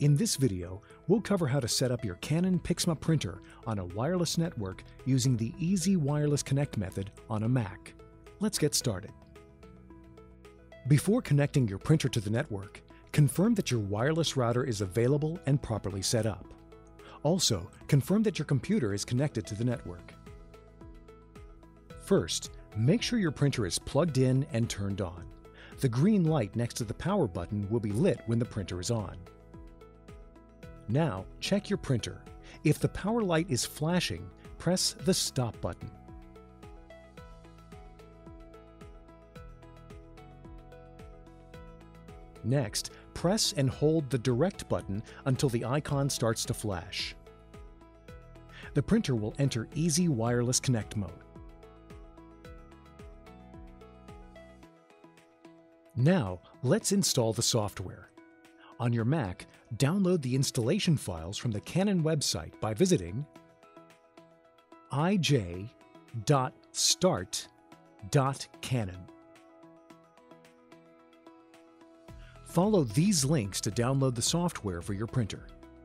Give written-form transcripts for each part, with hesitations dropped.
In this video, we'll cover how to set up your Canon PIXMA printer on a wireless network using the Easy Wireless Connect method on a Mac. Let's get started. Before connecting your printer to the network, confirm that your wireless router is available and properly set up. Also, confirm that your computer is connected to the network. First, make sure your printer is plugged in and turned on. The green light next to the power button will be lit when the printer is on. Now, check your printer. If the power light is flashing, press the stop button. Next, press and hold the direct button until the icon starts to flash. The printer will enter Easy Wireless Connect mode. Now, let's install the software. On your Mac, download the installation files from the Canon website by visiting ij.start.canon. Follow these links to download the software for your printer.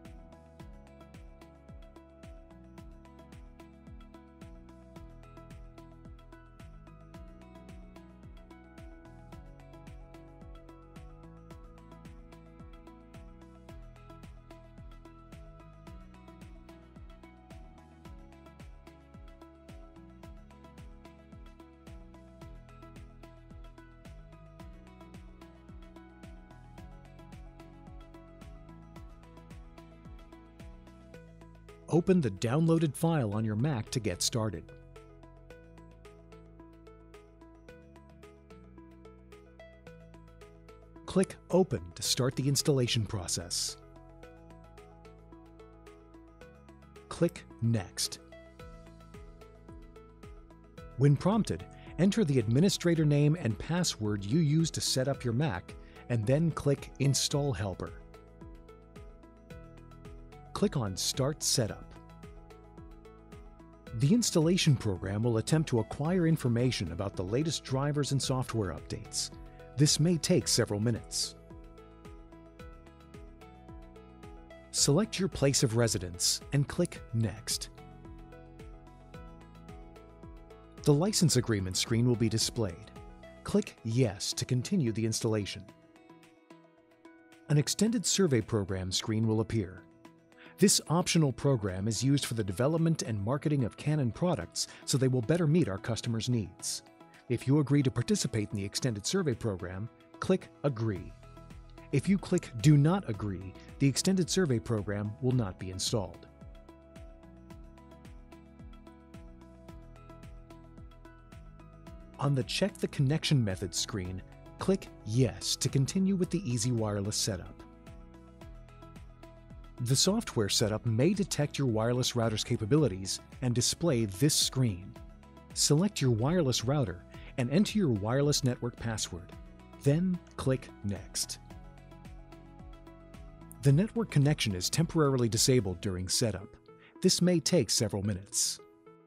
Open the downloaded file on your Mac to get started. Click Open to start the installation process. Click Next. When prompted, enter the administrator name and password you used to set up your Mac, and then click Install Helper. Click on Start Setup. The installation program will attempt to acquire information about the latest drivers and software updates. This may take several minutes. Select your place of residence and click Next. The license agreement screen will be displayed. Click Yes to continue the installation. An extended survey program screen will appear. This optional program is used for the development and marketing of Canon products so they will better meet our customers' needs. If you agree to participate in the extended survey program, click Agree. If you click Do Not Agree, the extended survey program will not be installed. On the Check the Connection Method screen, click Yes to continue with the Easy Wireless setup. The software setup may detect your wireless router's capabilities and display this screen. Select your wireless router and enter your wireless network password. Then click Next. The network connection is temporarily disabled during setup. This may take several minutes.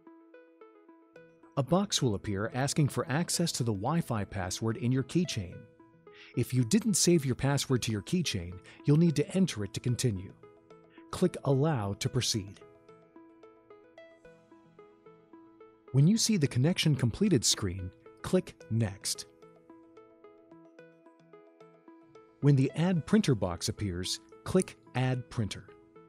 A box will appear asking for access to the Wi-Fi password in your keychain. If you didn't save your password to your keychain, you'll need to enter it to continue. Click Allow to proceed. When you see the Connection Completed screen, click Next. When the Add Printer box appears, click Add Printer.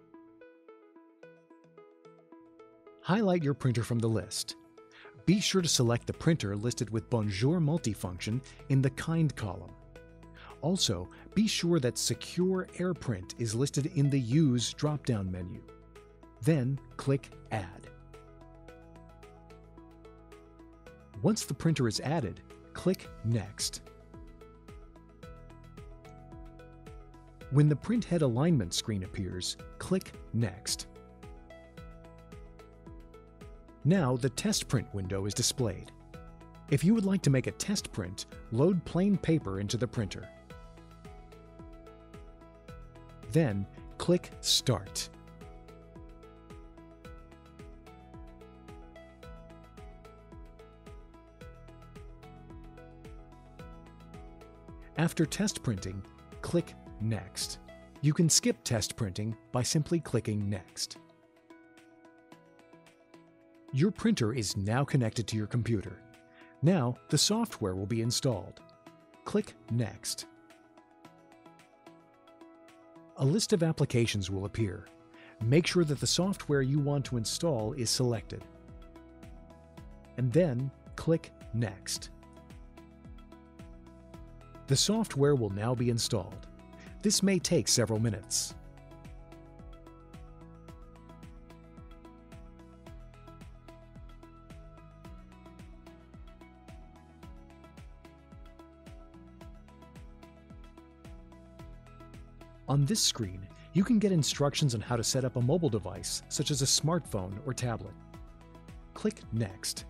Highlight your printer from the list. Be sure to select the printer listed with Bonjour multifunction in the Kind column. Also, be sure that Secure AirPrint is listed in the Use drop-down menu. Then click Add. Once the printer is added, click Next. When the printhead alignment screen appears, click Next. Now the test print window is displayed. If you would like to make a test print, load plain paper into the printer. Then click Start. After test printing, click Next. You can skip test printing by simply clicking Next. Your printer is now connected to your computer. Now, the software will be installed. Click Next. A list of applications will appear. Make sure that the software you want to install is selected. And then click Next. The software will now be installed. This may take several minutes. On this screen, you can get instructions on how to set up a mobile device, such as a smartphone or tablet. Click Next.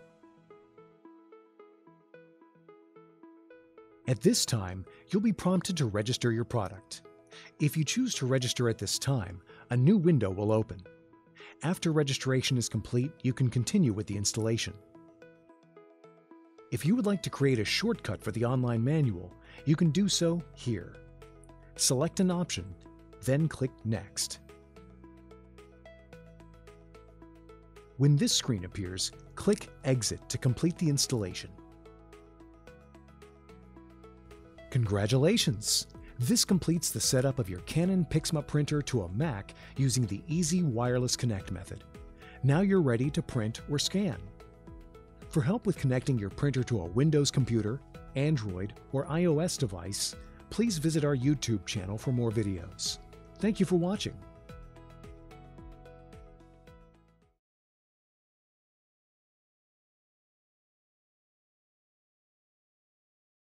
At this time, you'll be prompted to register your product. If you choose to register at this time, a new window will open. After registration is complete, you can continue with the installation. If you would like to create a shortcut for the online manual, you can do so here. Select an option, then click Next. When this screen appears, click Exit to complete the installation. Congratulations! This completes the setup of your Canon PIXMA printer to a Mac using the easy wireless connect method. Now you're ready to print or scan. For help with connecting your printer to a Windows computer, Android, or iOS device, please visit our YouTube channel for more videos. Thank you for watching.